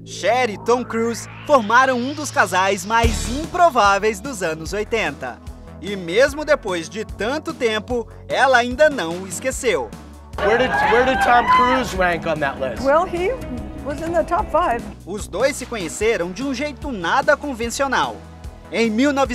Cher e Tom Cruise formaram um dos casais mais improváveis dos anos 80. E mesmo depois de tanto tempo, ela ainda não o esqueceu. Where did Tom Cruise rank on that list? Well, he was in the top 5. Os dois se conheceram de um jeito nada convencional. Em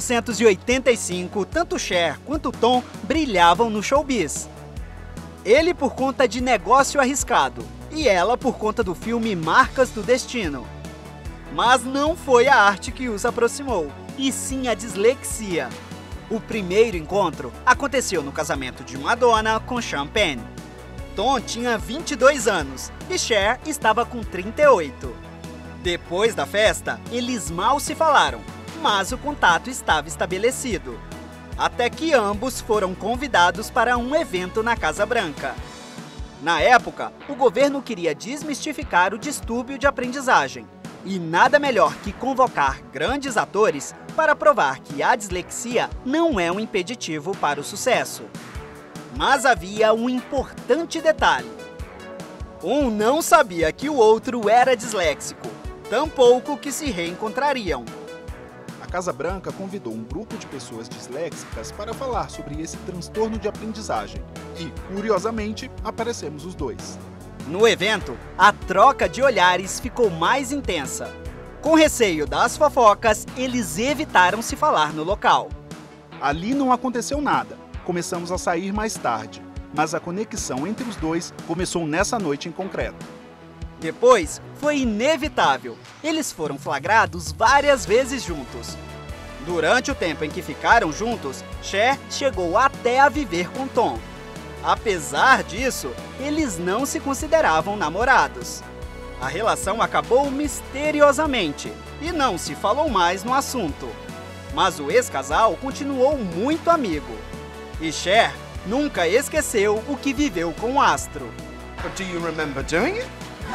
1985, tanto Cher quanto Tom brilhavam no showbiz. Ele por conta de Negócio Arriscado e ela por conta do filme Marcas do Destino. Mas não foi a arte que os aproximou, e sim a dislexia. O primeiro encontro aconteceu no casamento de Madonna com Sean Penn. Tom tinha 22 anos e Cher estava com 38. Depois da festa, eles mal se falaram, mas o contato estava estabelecido. Até que ambos foram convidados para um evento na Casa Branca. Na época, o governo queria desmistificar o distúrbio de aprendizagem. E nada melhor que convocar grandes atores para provar que a dislexia não é um impeditivo para o sucesso. Mas havia um importante detalhe. Um não sabia que o outro era disléxico, tampouco que se reencontrariam. A Casa Branca convidou um grupo de pessoas disléxicas para falar sobre esse transtorno de aprendizagem. E, curiosamente, aparecemos os dois. No evento, a troca de olhares ficou mais intensa. Com receio das fofocas, eles evitaram se falar no local. Ali não aconteceu nada. Começamos a sair mais tarde, mas a conexão entre os dois começou nessa noite em concreto. Depois, foi inevitável. Eles foram flagrados várias vezes juntos. Durante o tempo em que ficaram juntos, Cher chegou até a viver com Tom. Apesar disso, eles não se consideravam namorados. A relação acabou misteriosamente e não se falou mais no assunto. Mas o ex-casal continuou muito amigo. E Cher nunca esqueceu o que viveu com o astro. But do you remember doing it?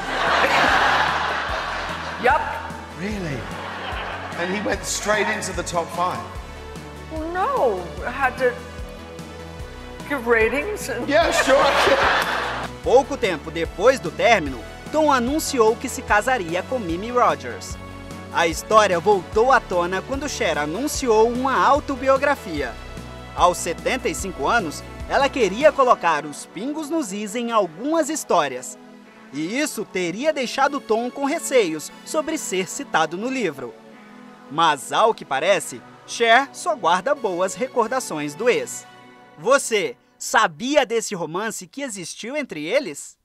Yup. Really? And he went straight into the top 5? Well, no, I had to give ratings and... Yeah, sure. Pouco tempo depois do término, Tom anunciou que se casaria com Mimi Rogers. A história voltou à tona quando Cher anunciou uma autobiografia. Aos 75 anos, ela queria colocar os pingos nos is em algumas histórias. E isso teria deixado Tom com receios sobre ser citado no livro. Mas, ao que parece, Cher só guarda boas recordações do ex. Você sabia desse romance que existiu entre eles?